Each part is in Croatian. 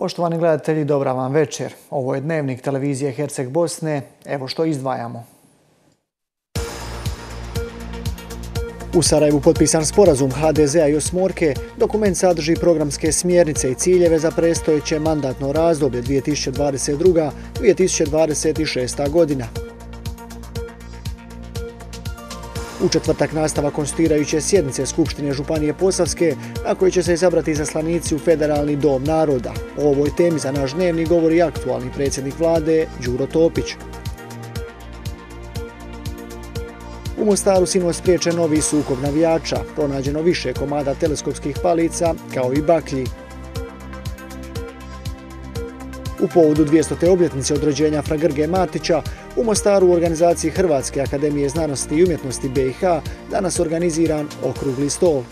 Poštovani gledatelji, dobra vam večer. Ovo je dnevnik televizije Herceg Bosne. Evo što izdvajamo. U Sarajevu potpisan sporazum HDZ-a i Osmorke. Dokument sadrži programske smjernice i ciljeve za predstojeće mandatno razdoblje 2022-2026. godina. U četvrtak nastava konstituirajuće sjednice Skupštine Županije Posavske, na kojoj će se izabrati izaslanici u Federalni dom naroda. O ovoj temi za naš dnevnik govori aktualni predsjednik vlade Đuro Topić. U Mostaru sinoć spriječen novi sukob navijača, pronađeno više komada teleskopskih palica kao i baklji. U povodu 200. obljetnice od rođenja fra Grge Matića, u Mostaru u organizaciji Hrvatske akademije znanosti i umjetnosti BiH danas organiziran okrugli stol.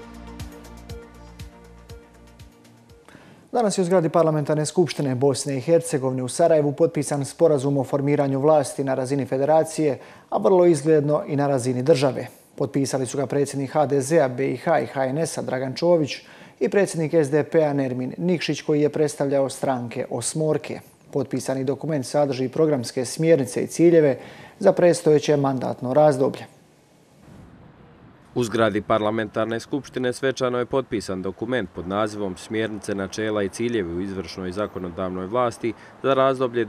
Danas je u zgradi Parlamentarne skupštine Bosne i Hercegovine u Sarajevu potpisan sporazum o formiranju vlasti na razini federacije, a vrlo izgledno i na razini države. Potpisali su ga predsjednik HDZ-a BiH i HNS-a Dragan Čović i predsjednik SDP-a Nermin Nikšić, koji je predstavljao stranke Osmorke. Potpisani dokument sadrži programske smjernice i ciljeve za predstojeće mandatno razdoblje. U zgradi Parlamentarne skupštine svečano je potpisan dokument pod nazivom Smjernice, načela i ciljevi u izvršnoj i zakonodavnoj vlasti za razdoblje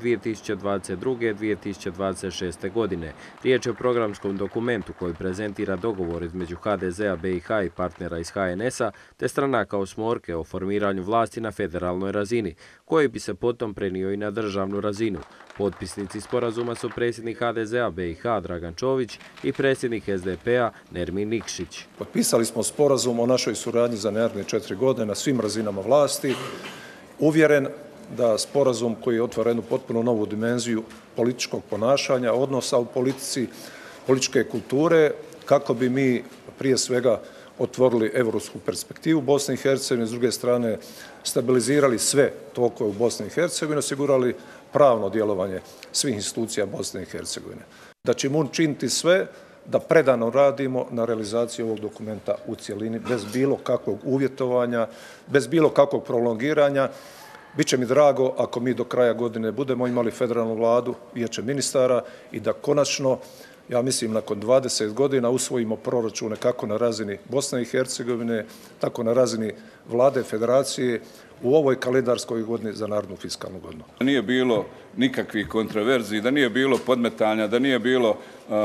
2022-2026. godine. Riječ je o programskom dokumentu koji prezentira dogovor između HDZ-a BiH i partnera iz HNS-a te stranaka Osmorke o formiranju vlasti na federalnoj razini, koji bi se potom prenio i na državnu razinu. Potpisnici sporazuma su predsjednik HDZ-a BiH Dragan Čović i predsjednik SDP-a Nermin Nikšić. Potpisali smo sporazum o našoj suradnji za naredne 4 godine na svim razinama vlasti. Uvjeren da sporazum koji je otvara jednu potpuno novu dimenziju političkog ponašanja, odnosa u politici, političke kulture, kako bi mi prije svega otvorili evropsku perspektivu Bosne i Hercegovine, s druge strane stabilizirali sve tokove u Bosni i Hercegovini, osigurali pravno djelovanje svih institucija Bosne i Hercegovine. Da ćemo učiniti sve da predano radimo na realizaciji ovog dokumenta u cjelini, bez bilo kakvog uvjetovanja, bez bilo kakvog prolongiranja. Biće mi drago ako mi do kraja godine budemo imali federalnu vladu, vijeće ministara i da konačno, ja mislim, nakon 20 godina usvojimo proračune kako na razini Bosne i Hercegovine, tako na razini vlade federacije u ovoj kalendarskoj godini za narednu fiskalnu godinu. Da nije bilo nikakvih kontroverziji, da nije bilo podmetanja, da nije bilo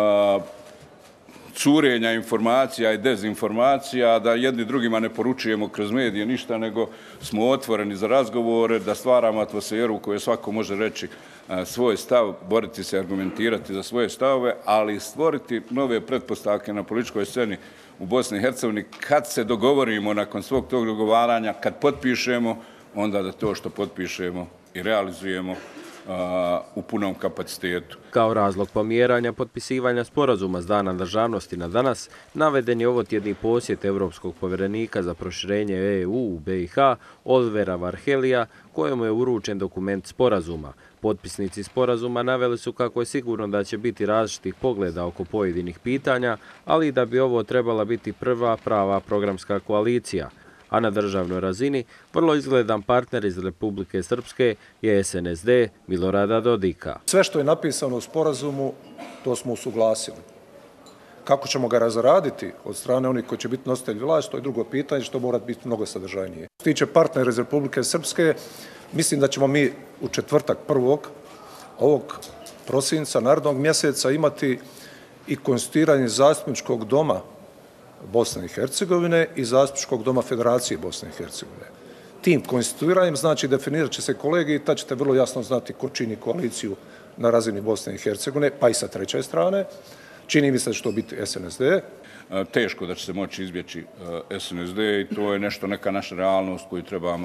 curenja informacija i dezinformacija, da jedni drugima ne poručujemo kroz medije ništa, nego smo otvoreni za razgovore, da stvaramo atmosferu u kojoj svako može reći svoj stav, boriti se, argumentirati za svoje stavove, ali stvoriti nove pretpostavke na političkoj sceni u Bosni i Hercegovini. Kad se dogovorimo nakon svog tog dogovaranja, kad potpišemo, onda da to što potpišemo i realizujemo u punom kapacitetu. Kao razlog pomjeranja potpisivanja sporazuma s Dana državnosti na danas, naveden je ovotjedni posjet Evropskog povjerenika za proširenje EU u BiH Olivera Varhelija, kojemu je uručen dokument sporazuma. Potpisnici sporazuma naveli su kako je sigurno da će biti različitih pogleda oko pojedinih pitanja, ali i da bi ovo trebala biti prva prava programska koalicija. A na državnoj razini vrlo izgledan partner iz Republike Srpske je SNSD Milorada Dodika. Sve što je napisano u sporazumu, to smo usuglasili. Kako ćemo ga razraditi od strane onih koji će biti nositelji vlasti, to je drugo pitanje, što mora biti mnogo sadržajnije. Što se tiče partnera iz Republike Srpske, mislim da ćemo mi u četvrtak 1. ovog prosinca, narednog mjeseca, imati i konstituiranje zastupničkog doma Bosne i Hercegovine i zastupničkog doma Federacije Bosne i Hercegovine. Tim konstituiranjem znači definirat će se kolegiji i tad ćete vrlo jasno znati ko čini koaliciju na razini Bosne i Hercegovine, pa i sa treće strane. Čini mi se da će to biti SNSD. Teško da će se moći izbjeći SNSD i to je nešto, neka naša realnost koju trebamo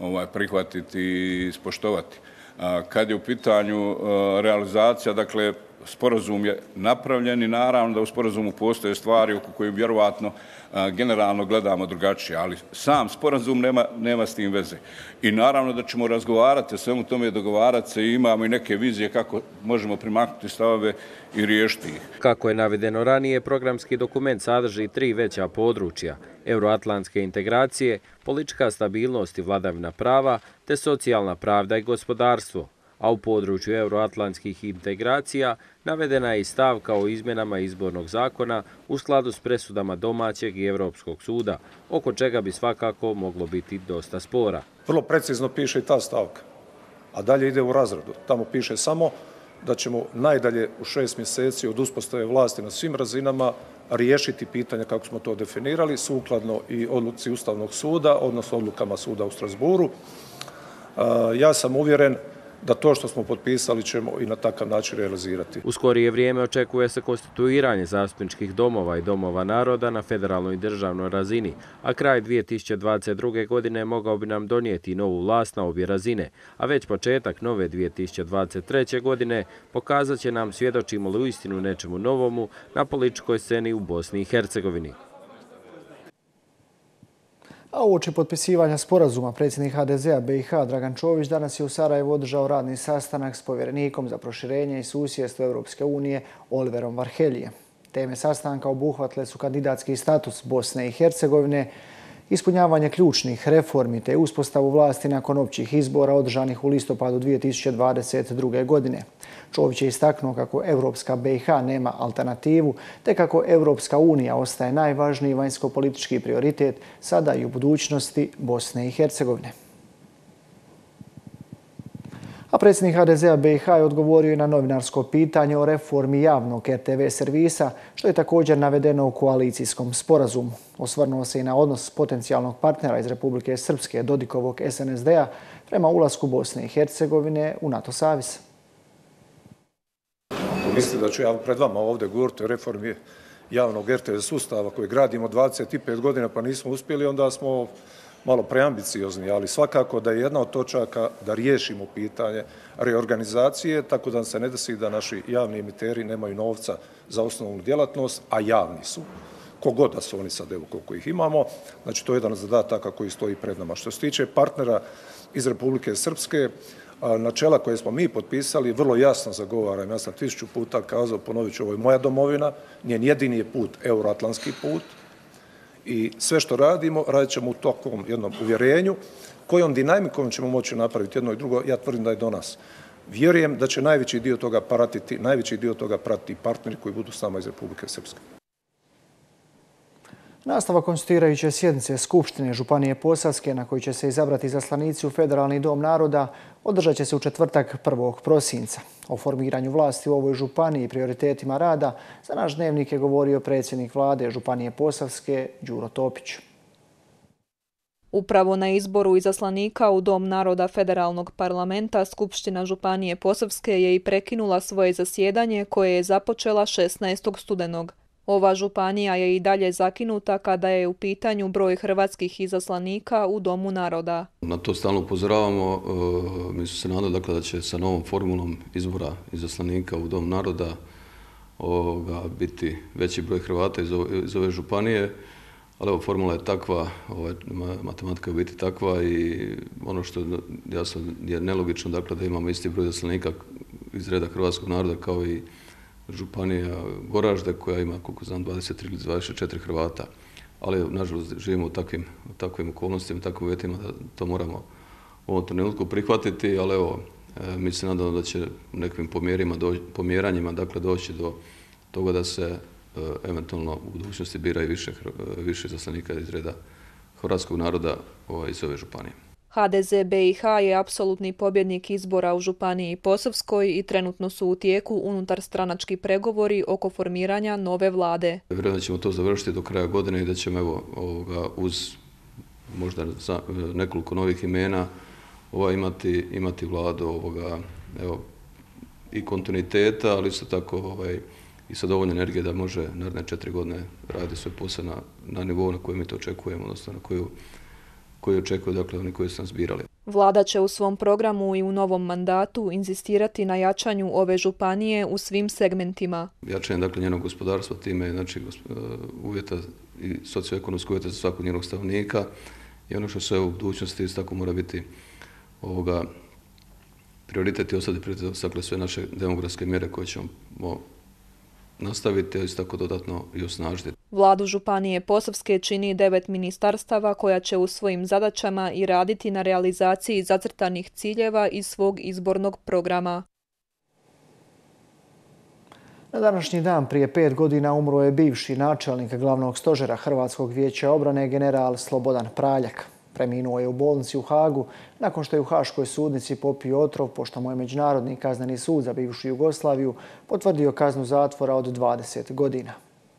prihvatiti i ispoštovati. Kad je u pitanju realizacija, dakle, sporazum je napravljen i naravno da u sporazumu postoje stvari oko koje vjerovatno generalno gledamo drugačije, ali sam sporazum nema s tim veze. I naravno da ćemo razgovarati o svemu tome, dogovarati se i imamo i neke vizije kako možemo primaknuti stavove i riješiti ih. Kako je navedeno ranije, programski dokument sadrži 3 veća područja: euroatlantske integracije, politička stabilnost i vladavina prava, te socijalna pravda i gospodarstvo. A u području euroatlantskih integracija navedena je i stavka o izmjenama izbornog zakona u skladu s presudama domaćeg i Europskog suda, oko čega bi svakako moglo biti dosta spora. Vrlo precizno piše i ta stavka, a dalje ide u razradu. Tamo piše samo da ćemo najdalje u 6 mjeseci od uspostave vlasti na svim razinama riješiti pitanja kako smo to definirali, sukladno i odluci Ustavnog suda, odnosno odlukama suda u Strasburu. Ja sam uvjeren da to što smo potpisali ćemo i na takav način realizirati. U skorije vrijeme očekuje se konstituiranje zastupničkih domova i domova naroda na federalnoj i državnoj razini, a kraj 2022. godine mogao bi nam donijeti novu vlast na obje razine, a već početak nove 2023. godine pokazat će nam svjedočimo li uistinu nečemu novomu na političkoj sceni u Bosni i Hercegovini. A uoči potpisivanja sporazuma predsjednik HDZ-a BiH Dragan Čović danas je u Sarajevu održao radni sastanak s povjerenikom za proširenje i susjedstvo Europske unije Oliverom Varhelije. Teme sastanka obuhvatile su kandidatski status Bosne i Hercegovine, ispunjavanje ključnih reformi te uspostavu vlasti nakon općih izbora održanih u listopadu 2022. godine. Čović je istaknuo kako Europska BiH nema alternativu te kako Europska unija ostaje najvažniji vanjsko-politički prioritet sada i u budućnosti Bosne i Hercegovine. A predsjednik HDZ-a BiH je odgovorio i na novinarsko pitanje o reformi javnog RTV servisa, što je također navedeno u koalicijskom sporazumu. Osvrnuo se i na odnos potencijalnog partnera iz Republike Srpske Dodikovog SNSD-a prema ulasku Bosne i Hercegovine u NATO savez. Mislite da ću ja pred vama ovdje govoriti o reformi javnog RTV sustava koji gradimo 25 godina pa nismo uspjeli, onda smo malo preambiciozni, ali svakako da je jedna od točaka da riješimo pitanje reorganizacije, tako da se ne desi da naši javni emiteri nemaju novca za osnovnu djelatnost, a javni su. Kogod da su oni sad, evo koliko ih imamo, znači to je jedan od zadataka koji stoji pred nama. Što se tiče partnera iz Republike Srpske, načela koje smo mi potpisali vrlo jasno zagovaram. Ja sam 1000 puta kazao, ponovit ću, ovo je moja domovina, njen jedini je put euroatlantski put i sve što radimo, radit ćemo u takvom jednom uvjerenju, kojom dinamikom ćemo moći napraviti jedno i drugo, ja tvrdim da je do nas. Vjerujem da će najveći dio toga pratiti partneri koji budu s nama iz Republike Srpske. Nastavak konstituirajuće sjednice Skupštine Županije Posavske, na kojoj će se izabrati izaslanici u Federalni dom naroda, održat će se u četvrtak 1. prosinca. O formiranju vlasti u ovoj županiji i prioritetima rada za naš dnevnik je govorio predsjednik vlade Županije Posavske Đuro Topić. Upravo na izboru izaslanika u Dom naroda Federalnog parlamenta Skupština Županije Posavske je i prekinula svoje zasjedanje koje je započela 16. studenog. Ova županija je i dalje zakinuta kada je u pitanju broj hrvatskih izaslanika u Domu naroda. Na to stalno upozoravamo. Mi su se nadali da će sa novom formulom izbora izaslanika u Dom naroda biti veći broj Hrvata iz ove županije, ali ova formula je takva, matematika je biti takva i ono što jasno je nelogično da imamo isti broj izaslanika iz reda hrvatskog naroda kao i županija Goražde koja ima, koliko znam, 23 ili 24 Hrvata. Ali, nažalost, živimo u takvim okolnostima, takvim uvjetima da to moramo u ovom trenutku prihvatiti, ali evo, mi se nadamo da će nekim pomjeranjima doći do toga da se eventualno u budućnosti bira i više izaslanika iz reda hrvatskog naroda iz ove županije. HDZ BiH je apsolutni pobjednik izbora u Županiji Posavskoj i trenutno su u tijeku unutarstranački pregovori oko formiranja nove vlade. Vjerujem da ćemo to završiti do kraja godine i da ćemo uz možda nekoliko novih imena imati vladu i kontinuiteta, ali isto tako i sa dovoljno energije da može naredne 4 godine raditi svoj posao na nivou na kojem mi to očekujemo, odnosno na koju očekuju oni koji su nas birali. Vlada će u svom programu i u novom mandatu inzistirati na jačanju ove županije u svim segmentima. Jačanje dakle njenog gospodarstva, time znači uvjeta i socioekonomskih uvjeta za svakog njenog stanovnika i ono što sve u budućnosti isto tako mora biti prioritet i ostati prioritet, dakle sve naše demografske mjere koje ćemo nastaviti, a isto tako dodatno i osnažiti. Vladu županije Posavske čini 9 ministarstava koja će u svojim zadaćama i raditi na realizaciji zacrtanih ciljeva iz svog izbornog programa. Na današnji dan prije 5 godina umro je bivši načelnik glavnog stožera Hrvatskog vijeća obrane general Slobodan Praljak. Preminuo je u bolnici u Hagu nakon što je u Haškoj sudnici popio otrov, pošto mu je Međunarodni kazneni sud za bivšu Jugoslaviju potvrdio kaznu zatvora od 20 godina.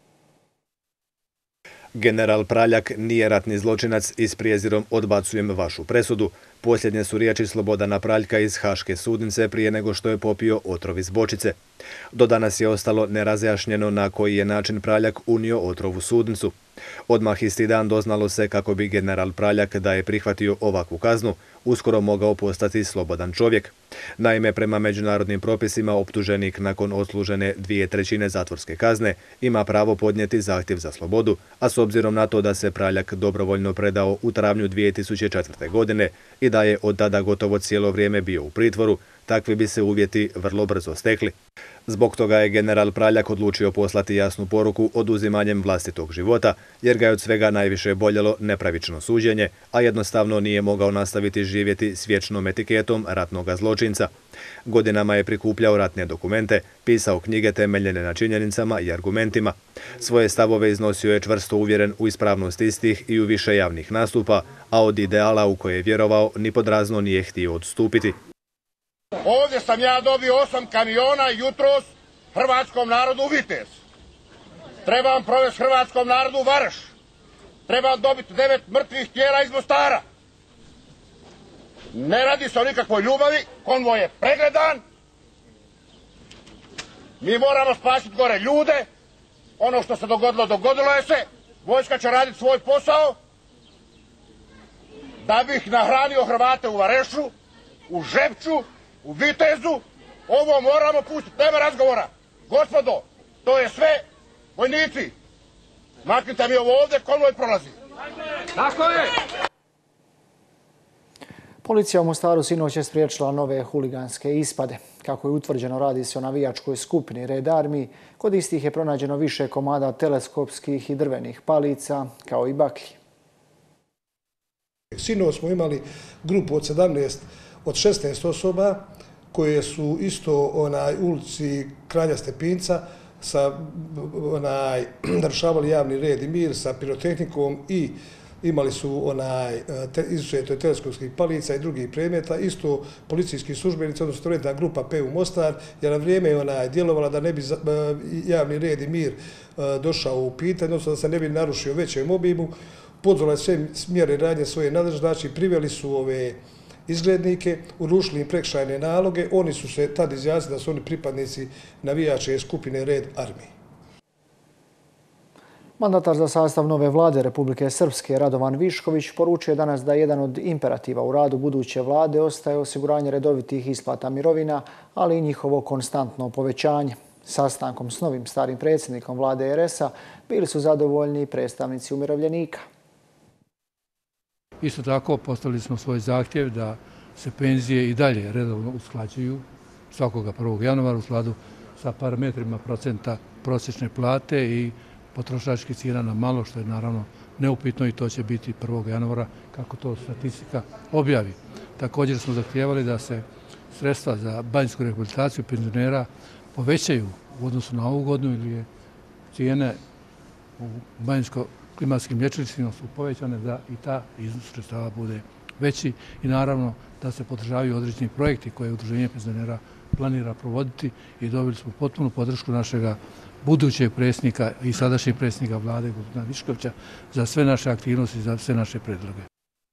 General Praljak nije ratni zločinac i s prijezirom odbacujem vašu presudu. Posljednje su riječi Slobodana Praljka iz Haške sudnice prije nego što je popio otrov iz bočice. Do danas je ostalo nerazjašnjeno na koji je način Praljak unio otrov u sudnicu. Odmah isti dan doznalo se kako bi general Praljak, da je prihvatio ovakvu kaznu, uskoro mogao postati slobodan čovjek. Naime, prema međunarodnim propisima optuženik nakon odslužene 2/3 zatvorske kazne ima pravo podnijeti zahtjev za slobodu, a s obzirom na to da se Praljak dobrovoljno predao u travnju 2004. godine i da je od tada gotovo cijelo vrijeme bio u pritvoru, takvi bi se uvjeti vrlo brzo stekli. Zbog toga je general Praljak odlučio poslati jasnu poruku oduzimanjem vlastitog života, jer ga je od svega najviše boljelo nepravično suđenje, a jednostavno nije mogao nastaviti živjeti s vječnom etiketom ratnoga zločinca. Godinama je prikupljao ratne dokumente, pisao knjige temeljene na činjenicama i argumentima. Svoje stavove iznosio je čvrsto uvjeren u ispravnost istih i u više javnih nastupa, a od ideala u koje je vjerovao ni pod razno nije htio odstupiti. Ovdje sam ja dobio 8 kamiona jutros hrvatskom narodu u Vitez. Trebam provesti hrvatskom narodu u Varš. Trebam dobiti 9 mrtvih tijela iz Mostara. Ne radi se o nikakvoj ljubavi, konvoj je pregledan. Mi moramo spasiti gore ljude. Ono što se dogodilo, dogodilo je se. Vojska će raditi svoj posao. Da bih nahranio Hrvate u Varešu, u Žepču, u Vitezu, ovo moramo pustiti, nema razgovora. Gospodo, to je sve, vojnici. Maknite mi ovo ovdje, konvoj prolazi. Tako je! Policija u Mostaru sinoć je spriječila nove huliganske ispade. Kako je utvrđeno, radi se o navijačkoj skupini Red Army. Kod istih je pronađeno više komada teleskopskih i drvenih palica, kao i baklji. Sinoć smo imali grupu od 16 osoba koje su isto ulici Kralja Stepinca narušavali javni red i mir sa pirotehnikom i imali su izuzeto teleskopskih palica i drugih predmeta, isto policijski službenici, odnosno trenutna grupa PU Mostar, je na vrijeme djelovala da ne bi javni red i mir došao u pitanje, odnosno da se ne bi narušio većem obimu. Poduzela je sve mjere radnje svoje nadležnosti, znači priveli su ove izglednike, urušili im prekršajne naloge, oni su se tad izjasnili da su oni pripadnici navijačke skupine Red Army. Mandatar za sastav nove vlade Republike Srpske Radovan Višković poručuje danas da jedan od imperativa u radu buduće vlade ostaje osiguranje redovitih isplata mirovina, ali i njihovo konstantno povećanje. Sastankom s novim starim predsjednikom vlade RS-a bili su zadovoljni predstavnici umirovljenika. Isto tako postavili smo svoj zahtjev da se penzije i dalje redovno usklađuju svakoga 1. januara u skladu sa parametrima procenta prosječne plate i potrošačkih cijena na malo, što je naravno neupitno i to će biti 1. januara kako to statistika objavi. Također smo zahtijevali da se sredstva za banjsku rehabilitaciju penzionera povećaju u odnosu na ovu godinu ili je cijene u banjsko-klimatskim lječilištima su povećane da i ta iznos sredstava bude veći i naravno da se podržavaju određeni projekti koje Udruženje penzionera planira provoditi i dobili smo potpunu podršku našega budućeg predsjednika i sadašnjeg predsjednika vlade, gospodina Viškovića, za sve naše aktivnosti i za sve naše predloge.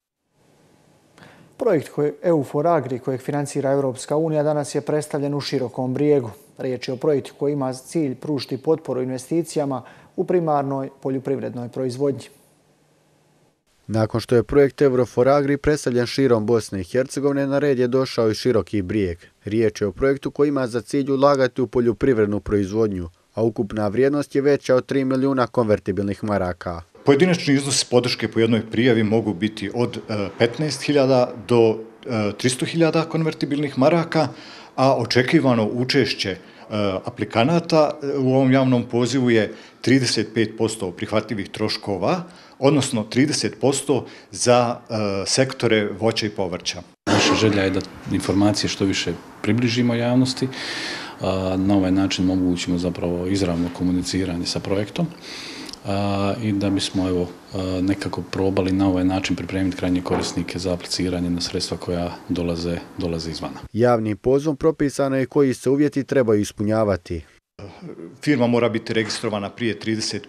Projekt EUFOR Agri, kojeg financira Europska unija, danas je predstavljen u Širokom Brijegu. Riječ je o projektu koji ima cilj pružiti potporu investicijama u primarnoj poljoprivrednoj proizvodnji. Nakon što je projekt Eurofor Agri predstavljen širom Bosne i Hercegovine, na red je došao i Široki Brijeg. Riječ je o projektu koji ima za cilj ulagati u poljoprivrednu proizvodnju, a ukupna vrijednost je veća od 3 milijuna konvertibilnih maraka. Pojedinačni iznosi podrške po jednoj prijavi mogu biti od 15.000 do 300.000 konvertibilnih maraka, a očekivano učešće aplikanata u ovom javnom pozivu je 35% prihvatljivih troškova, odnosno 30% za sektore voća i povrća. Naša želja je da informacije što više približimo javnosti, na ovaj način omogućimo zapravo izravno komuniciranje sa projektom i da bismo nekako probali na ovaj način pripremiti krajnje korisnike za apliciranje na sredstva koja dolaze izvana. Javnim pozivom propisano je koji se uvjeti trebaju ispunjavati. Firma mora biti registrovana prije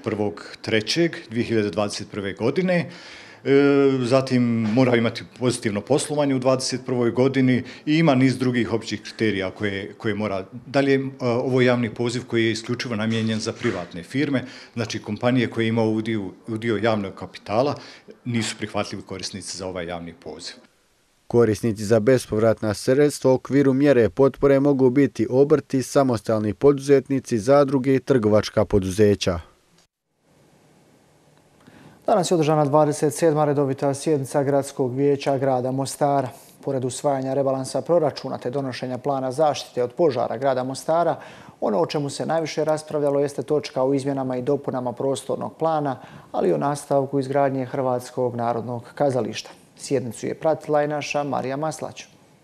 31.3.2021. godine. Zatim mora imati pozitivno poslovanje u 2021. godini i ima niz drugih općih kriterija koje mora. Dalje, ovo je javni poziv koji je isključivo namijenjen za privatne firme, znači kompanije koje imaju udio javnog kapitala nisu prihvatljivi korisnici za ovaj javni poziv. Korisnici za bespovratna sredstva u okviru mjere potpore mogu biti obrti, samostalni poduzetnici, zadruge i trgovačka poduzeća. Danas je održana 27. redovita sjednica Gradskog vijeća grada Mostara. Pored usvajanja rebalansa proračuna te donošenja plana zaštite od požara grada Mostara, ono o čemu se najviše raspravljalo jeste točka o izmjenama i dopunama prostornog plana, ali i o nastavku izgradnje Hrvatskog narodnog kazališta. Sjednicu je pratila i naša Marija Maslać.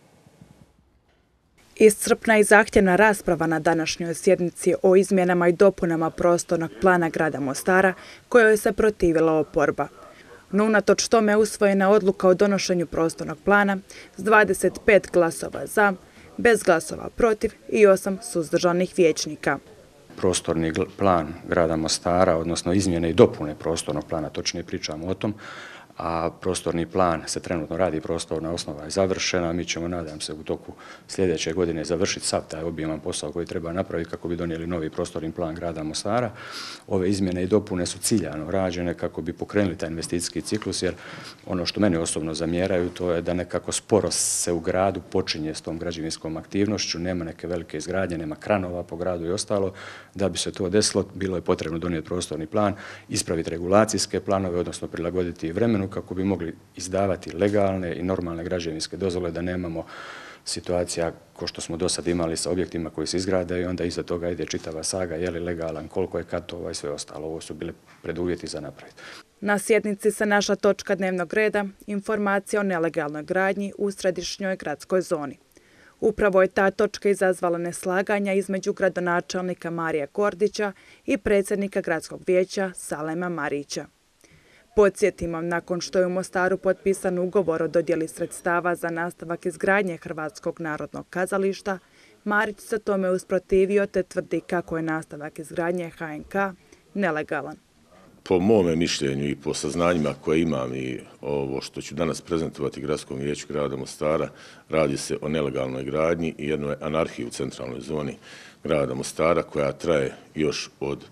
Iscrpna i zahtjevna rasprava na današnjoj sjednici o izmjenama i dopunama prostornog plana grada Mostara, kojoj se protivila oporba. No unatoč tome usvojena odluka o donošenju prostornog plana s 25 glasova za, bez glasova protiv i 8 suzdržanih vijećnika. Prostorni plan grada Mostara, odnosno izmjene i dopune prostornog plana, točnije pričamo o tom, a prostorni plan se trenutno radi, prostorna osnova je završena. Mi ćemo, nadam se, u toku sljedeće godine završiti sav taj obiman posao koji treba napraviti kako bi donijeli novi prostorni plan grada Mostara. Ove izmjene i dopune su ciljano rađene kako bi pokrenuli taj investicijski ciklus, jer ono što meni osobno zamjeraju to je da nekako sporo se u gradu počinje s tom građevinskom aktivnošću, nema neke velike izgradnje, nema kranova po gradu i ostalo. Da bi se to desilo, bilo je potrebno donijeti prostorni plan, ispraviti regulacijske planove, odnosno prilagoditi vremenu kako bi mogli izdavati legalne i normalne građevinske dozvole, da nemamo situacija ko što smo do sad imali sa objektima koji se izgrade i onda iza toga ide čitava saga, je li legalan, koliko je katova i sve ostalo. Ovo su bile preduvjeti za napraviti. Na sjednici se našla točka dnevnog reda, informacija o nelegalnoj gradnji u središnjoj gradskoj zoni. Upravo je ta točka izazvala neslaganja između gradonačelnika Marija Kordića i predsjednika gradskog vijeća Salema Marića. Podsjetimo, nakon što je u Mostaru potpisan ugovor o dodjeli sredstava za nastavak izgradnje Hrvatskog narodnog kazališta, Marić se tome usprotivio te tvrdi kako je nastavak izgradnje HNK nelegalan. Po mome mišljenju i po saznanjima koje imam i ovo što ću danas prezentovati Gradskom vijeću grada Mostara, radi se o nelegalnoj gradnji i jednoj anarhiji u centralnoj zoni grada Mostara koja traje još od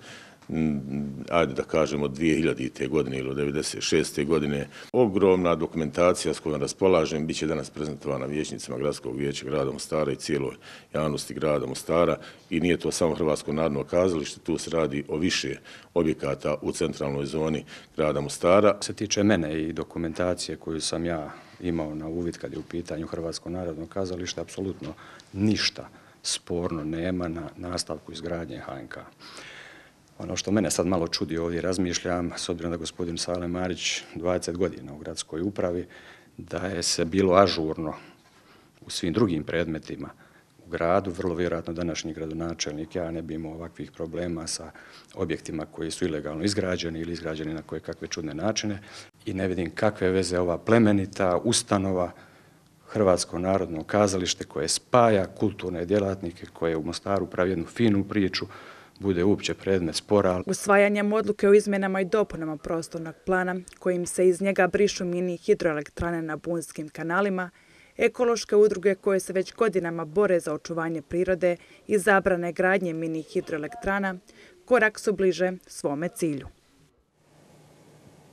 ajde da kažemo 2000. godine ili od 1996. godine. Ogromna dokumentacija s kojom raspolažem bit će danas prezentovana vijećnicima Gradskog vijeća grada Mostara i cijeloj javnosti grada Mostara i nije to samo Hrvatsko narodno kazalište, tu se radi o više objekata u centralnoj zoni grada Mostara. Se tiče mene i dokumentacije koju sam ja imao na uvid kad je u pitanju Hrvatsko narodno kazalište, apsolutno ništa sporno nema na nastavku izgradnje HNK. Ono što mene sad malo čudi ovdje, razmišljam, s obzirom da gospodin Salem Marić 20 godina u gradskoj upravi, da je se bilo ažurno u svim drugim predmetima u gradu, vrlo vjerojatno današnji gradonačelnik, ja ne bi imao ovakvih problema sa objektima koji su ilegalno izgrađeni ili izgrađeni na koje kakve čudne načine i ne vidim kakve veze ova plemenita ustanova Hrvatsko narodno kazalište koje spaja kulturne djelatnike, koje u Mostaru pravi jednu finu priču, bude uopće predmet spora. Usvajanjem odluke o izmjenama i dopunama prostornog plana, kojim se iz njega brišu mini hidroelektrane na bunskim kanalima, ekološke udruge koje se već godinama bore za očuvanje prirode i zabrane gradnje mini hidroelektrana, korak su bliže svome cilju.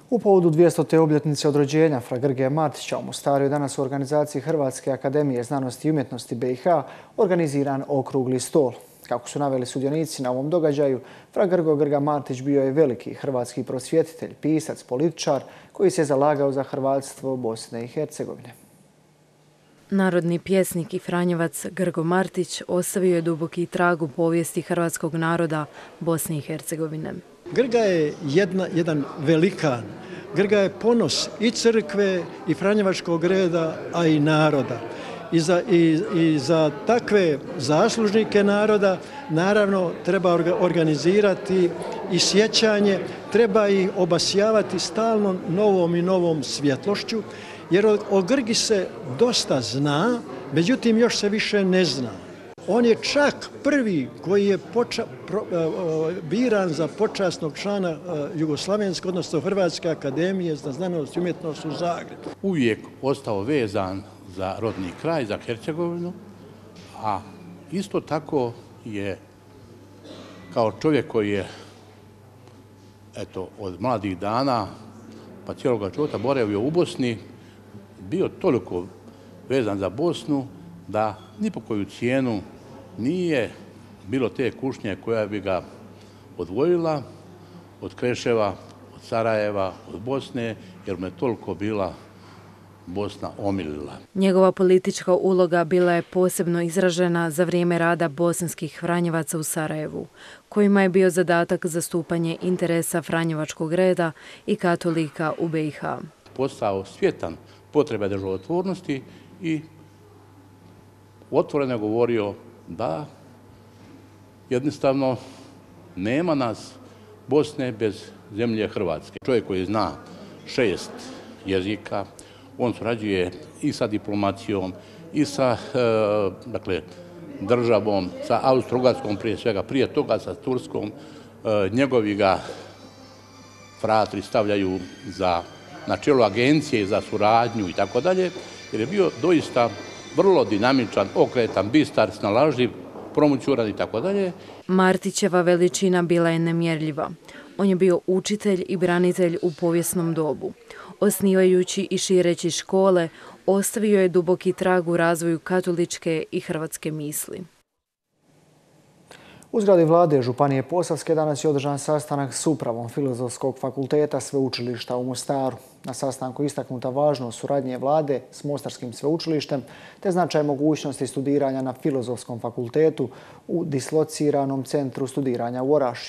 U povodu 200. obljetnice od rođenja fra Grge Martića u Mostaru je danas u organizaciji Hrvatske akademije znanosti i umjetnosti BiH organiziran okrugli stol. Kako su naveli sudionici na ovom događaju, fra Grga Martić bio je veliki hrvatski prosvjetitelj, pisac, političar koji se zalagao za hrvatstvo Bosne i Hercegovine. Narodni pjesnik i franjevac Grgo Martić ostavio je duboki trag u povijesti hrvatskog naroda Bosne i Hercegovine. Grga je jedan velikan. Grga je ponos i crkve i franjevačkog reda, a i naroda. I za takve zaslužnike naroda naravno treba organizirati i sjećanje, treba ih obasjavati stalno novom i novom svjetlošću, jer o Grgi se dosta zna, međutim još se više ne zna. On je čak prvi koji je biran za počasnog člana Jugoslavenske, odnosno Hrvatske akademije za znanost i umjetnost u Zagrebu. Uvijek ostao vezan za rodni kraj, za Hercegovinu, a isto tako je kao čovjek koji je od mladih dana pa cijeloga života boravio u Bosni, bio toliko vezan za Bosnu da ni po koju cijenu nije bilo te kušnje koja bi ga odvojila od Kreševa, od Sarajeva, od Bosne, jer mu je toliko bila Bosna omilila. Njegova politička uloga bila je posebno izražena za vrijeme rada bosanskih franjevaca u Sarajevu, kojima je bio zadatak zastupanje interesa franjevačkog reda i katolika u BiH. Postao svjetan potrebe državotvornosti i otvoreno je govorio da jednostavno nema nas Bosne bez zemlje Hrvatske. Čovjek koji zna 6 jezika, on surađuje i sa diplomacijom, i sa državom, sa Austro-Ugarskom prije svega, prije toga sa Turskom. Njegovi ga fratri stavljaju na čelo agencije za suradnju i tako dalje, jer je bio doista vrlo dinamičan, okretan, bistar, snalažljiv, promućuran i tako dalje. Martićeva veličina bila je nemjerljiva. On je bio učitelj i branitelj u povijesnom dobu. Osnivajući i šireći škole, ostavio je duboki trag u razvoju katoličke i hrvatske misli. U zgradi vlade Županije Posavske danas je održan sastanak s upravom Filozofskog fakulteta Sveučilišta u Mostaru. Na sastanku je istaknuta važnost suradnje vlade s Mostarskim sveučilištem te značaj mogućnosti studiranja na Filozofskom fakultetu u dislociranom centru studiranja u Orašju.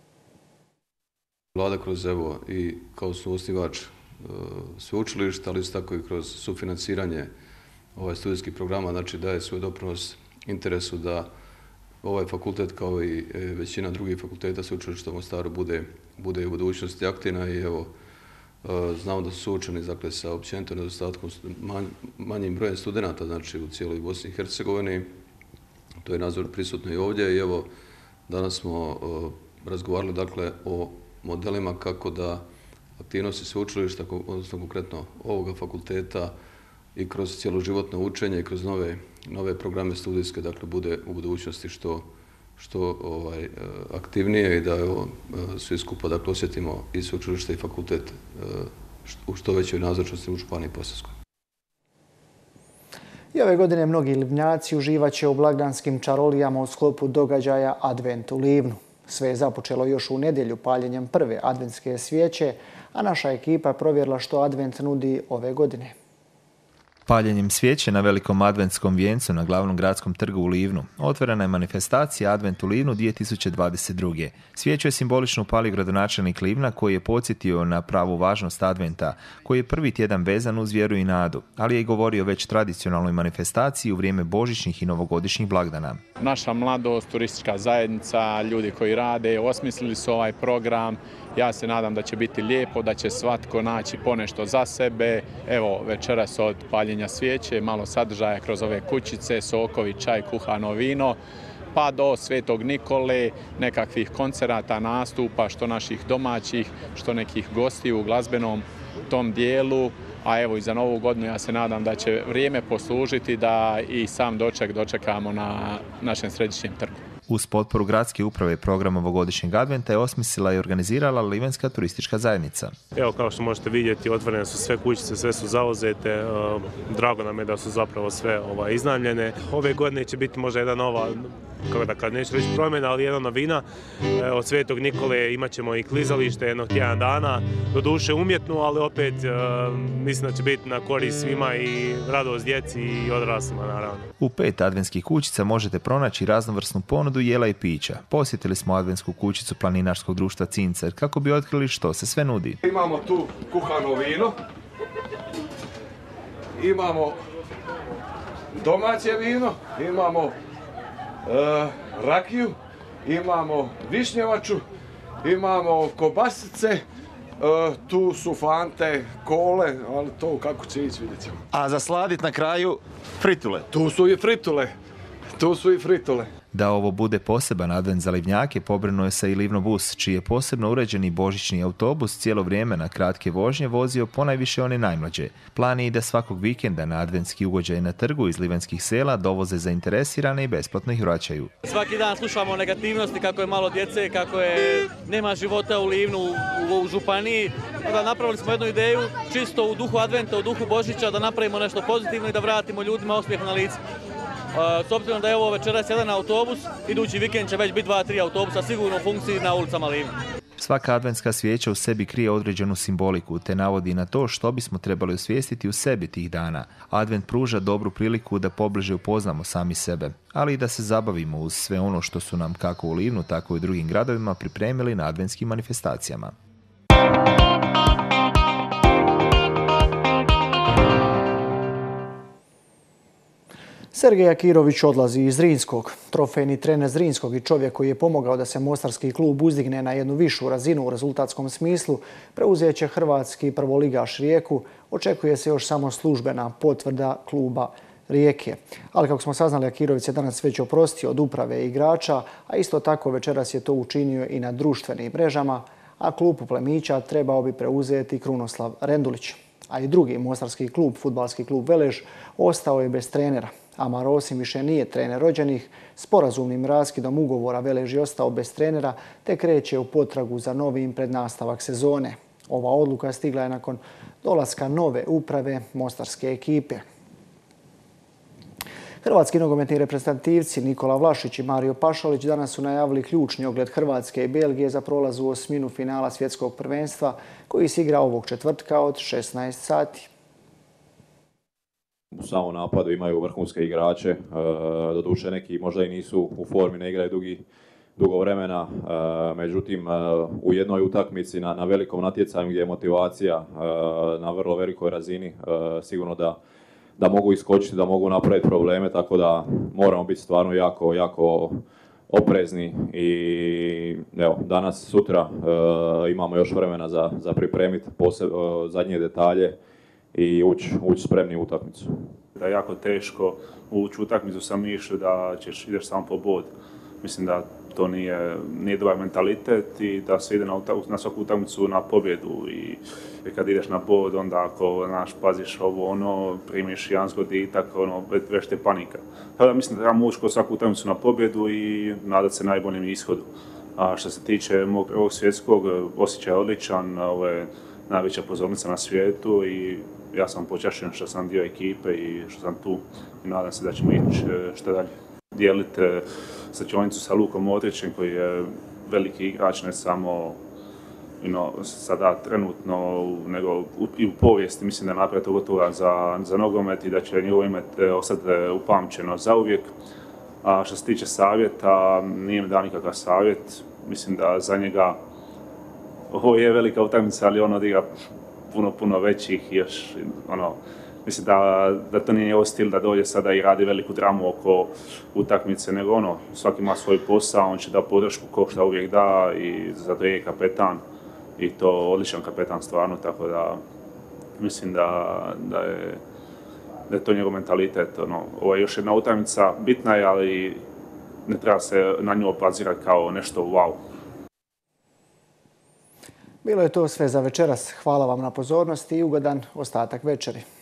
Vlada kroz i kao suosnivač sveučilišta, ali isto tako i kroz sufinanciranje studijskih programa, znači daje svoj doprinos interesu da ovaj fakultet kao i većina drugih fakulteta sveučilišta u Mostaru bude u budućnosti aktivna i znamo da su suočeni sa općenito nedostatkom manjim brojem studenata, znači u cijeloj Bosni i Hercegovini. To je nadzor prisutno i ovdje i danas smo razgovarali o modelima kako da aktivnosti sveučilišta, odnosno konkretno ovoga fakulteta i kroz cjeloživotno učenje i kroz nove programe studijske, bude u budućnosti što aktivnije i da svi skupa osjetimo i sveučilište i fakultet u što većoj nazočnosti u Županiji Posavskoj. I ove godine mnogi Livnjaci uživaće u blagdanskim čarolijama u sklopu događaja Advent u Livnu. Sve je započelo još u nedjelju paljenjem prve adventske svijeće, a naša ekipa provjerila što Advent nudi ove godine. Paljenjem svijeće na velikom adventskom vijencu na glavnom gradskom trgu u Livnu otvorena je manifestacija Advent u Livnu 2022. Svijeću je simbolično upalio gradonačelnik Livna koji je podsjetio na pravu važnost Adventa, koji je prvi tjedan vezan uz vjeru i nadu, ali je i govorio već tradicionalnoj manifestaciji u vrijeme božićnih i novogodišnjih blagdana. Naša mladost, turistička zajednica, ljudi koji rade, osmislili su ovaj program. Ja se nadam da će biti lijepo, da će svatko naći ponešto za sebe. Evo, večeras od paljenja svijeće, malo sadržaja kroz ove kućice, sokovi, čaj, kuhano vino, pa do Svetog Nikole, nekakvih koncerata, nastupa, što naših domaćih, što nekih gosti u glazbenom tom dijelu. A evo i za Novu godinu ja se nadam da će vrijeme poslužiti da i sam doček dočekamo na našem središnjem trgu. Uz potporu gradske uprave program ovogodišnjeg adventa je osmislila i organizirala Livenska turistička zajednica. Evo, kao što možete vidjeti, otvorene su sve kućice, sve su zauzete. Drago nam je da su zapravo sve iznajmljene. Ove godine će biti možda jedna nova, neću reći promjena, ali jedna novina. Od Svetog Nikole imat ćemo i klizalište jednog tjedan dana, doduše umjetnu, ali opet mislim da će biti na korist svima i radost djeci i odraslima, naravno. U 5 adventskih kućica možete pronaći raznovrsnu ponudu jela i pića. Posjetili smo adventsku kućicu planinarskog društva Cincer kako bi otkrili što se sve nudi. Imamo tu kuhano vino, imamo domaće vino, imamo rakiju, imamo višnjevaču, imamo kobasice, tu su fante, kole, ali to kako će ići vidjet ćemo. A za sladit na kraju fritule. Tu su i fritule. Da ovo bude poseban advent za Livnjake pobrinuo se i Livnobus, čiji je posebno uređeni božićni autobus cijelo vrijeme na kratke vožnje vozio ponajviše one najmlađe. Plan je i da svakog vikenda na adventski ugođaj na trgu iz livenskih sela dovoze zainteresirane i besplatno ih vraćaju. Svaki dan slušamo negativnosti, kako je malo djece, kako nema života u Livnu, u županiji. Da napravili smo jednu ideju, čisto u duhu adventa, u duhu Božića, da napravimo nešto pozitivno i da vratimo ljudima osmijeh na lice. S obzirom da je ovo večeras jedan autobus, idući vikend će već biti 2-3 autobusa sigurno u funkciji na ulicama Livna. Svaka adventska svijeća u sebi krije određenu simboliku, te navodi na to što bismo trebali osvijestiti u sebi tih dana. Advent pruža dobru priliku da pobliže upoznamo sami sebe, ali i da se zabavimo uz sve ono što su nam kako u Livnu, tako i u drugim gradovima pripremili na adventskim manifestacijama. Sergej Akirović odlazi iz Zrinskog. Trofejni trener Zrinskog i čovjek koji je pomogao da se mostarski klub uzdigne na jednu višu razinu u rezultatskom smislu, preuzet će hrvatski prvoligaš Rijeku. Očekuje se još samo službena potvrda kluba Rijeke. Ali kako smo saznali, Akirović se danas već oprostio od uprave i igrača, a isto tako večeras je to učinio i na društvenim mrežama, a klub Plemića trebao bi preuzeti Krunoslav Rendulić. A i drugi mostarski klub, fudbalski klub Velež, ostao je bez trenera. Amar Osim više nije trener rođenih. Sporazumnim raskidom ugovora Velež je ostao bez trenera te kreće u potragu za novim pred nastavak sezone. Ova odluka stigla je nakon dolaska nove uprave mostarske ekipe. Hrvatski nogometni reprezentativci Nikola Vlašić i Mario Pašalić danas su najavili ključni ogled Hrvatske i Belgije za prolaz u osminu finala svjetskog prvenstva koji se igra ovog četvrtka od 16 sati. U samom napadu imaju vrhunske igrače, doduše neki možda i nisu u formi, ne igraju dugo vremena, međutim u jednoj utakmici na velikom natjecanju gdje je motivacija na vrlo velikoj razini, sigurno da mogu iskočiti, da mogu napraviti probleme, tako da moramo biti stvarno jako oprezni i evo, danas, sutra imamo još vremena za pripremiti zadnje detalje i ući spremni u utakmicu. Da je jako teško ući u utakmicu sa mišlju da ideš samo po bod. Mislim da to nije dobar mentalitet i da se ide na svaku utakmicu na pobjedu i kad ideš na bod, onda ako paziš ovo ono, primiš jedan zgoditak, već te panika. Tako da mislim da trebamo ući svaku utakmicu na pobjedu i nadati se najboljem ishodu. A što se tiče mog prvog svjetskog, osjećaj je odličan, ovo je najveća pozornica na svijetu i ja sam počašćen što sam dio ekipe i što sam tu i nadam se da ćemo ići što dalje. Dijeliti slačionicu sa Lukom Modrićem koji je veliki igrač, ne samo sada trenutno, nego i u povijesti. Mislim da je napravio gotovo za nogomet i da će njegovo ime ostati upamćeno zauvijek. A što se tiče savjeta, nije mi dao nikakav savjet. Mislim da za njega ovo je velika utakmica, ali on odigra puno većih i još mislim da to nije njegov stil da dođe sada i radi veliku dramu oko utakmice, nego svaki ima svoj posao, on će da podršku ko što uvijek da i zato je kapetan i to odličan kapetan stvarno, tako da mislim da je to njegov mentalitet. Ovo je još jedna utakmica, bitna je, ali ne treba se na nju obazirati kao nešto wow. Bilo je to sve za večeras. Hvala vam na pozornosti i ugodan ostatak večeri.